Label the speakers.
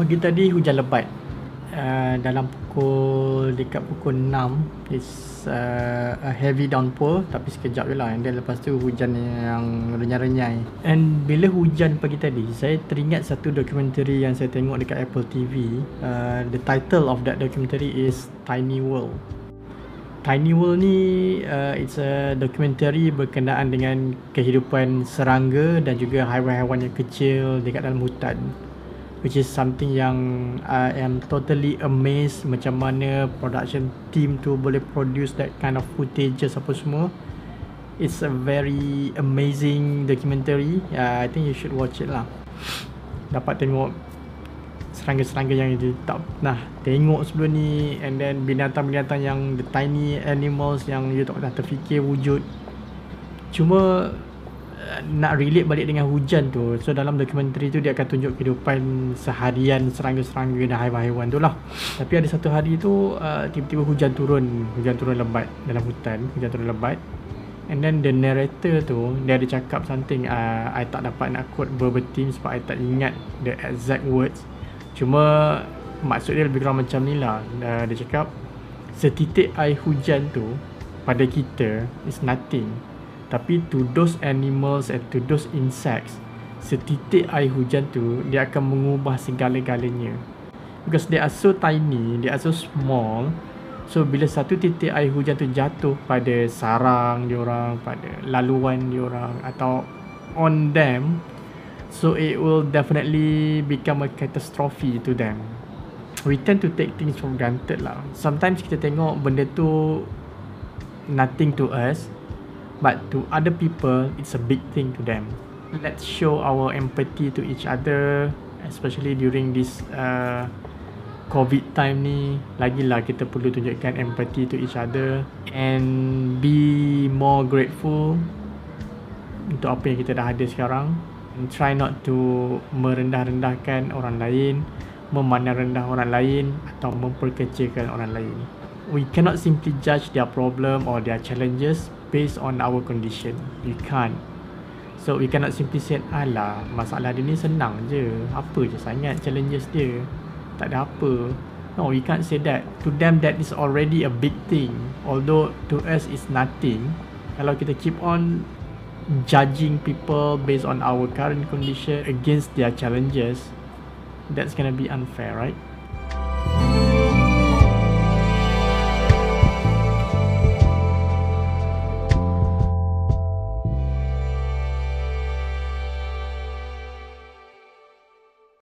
Speaker 1: Pagi tadi hujan lebat. Dekat pukul 6 it's a heavy downpour, tapi sekejap je lah. And then lepas tu hujan yang renyai-renyai. And bila hujan pagi tadi, saya teringat satu dokumentari yang saya tengok dekat Apple TV. The title of that documentary is Tiny World. Tiny World ni it's a dokumentari berkenaan dengan kehidupan serangga dan juga haiwan-haiwan yang kecil dekat dalam hutan, which is something yang I am totally amazed macam mana production team tu boleh produce that kind of footages apa semua. It's a very amazing documentary. I think you should watch it lah. Dapat tengok serangga-serangga yang dia tak pernah tengok sebelum ni, and then binatang-binatang yang the tiny animals yang you tak pernah terfikir wujud. Cuma nak relate balik dengan hujan tu, so dalam dokumentari tu dia akan tunjuk kehidupan seharian serangga-serangga dan haiwan-haiwan tu lah. Tapi ada satu hari tu tiba-tiba hujan turun lebat dalam hutan, hujan turun lebat. And then the narrator tu dia ada cakap something, I tak dapat nak quote verbatim sebab I tak ingat the exact words. Cuma maksud dia lebih kurang macam ni lah. Dia cakap setitik air hujan tu pada kita is nothing, tapi to those animals and to those insects, setitik air hujan tu dia akan mengubah segala-galanya. Because they are so tiny, they are so small. So bila satu titik air hujan tu jatuh pada sarang diorang, pada laluan diorang atau on them, so it will definitely become a catastrophe to them. We tend to take things for granted lah. Sometimes kita tengok benda tu nothing to us, but to other people it's a big thing to them. Let's show our empathy to each other, especially during this COVID time ni. Lagilah kita perlu tunjukkan empathy to each other and be more grateful untuk apa yang kita dah ada sekarang. And try not to merendah-rendahkan orang lain, memandang rendah orang lain atau memperkecilkan orang lain. We cannot simply judge their problem or their challenges based on our condition. We can't. So we cannot simply say, alah, masalah dia ni senang je, apa je sangat challenges dia, tak ada apa. No, we can't say that. To them that is already a big thing, although to us it's nothing. Kalau kita keep on judging people based on our current condition against their challenges, that's gonna be unfair, right?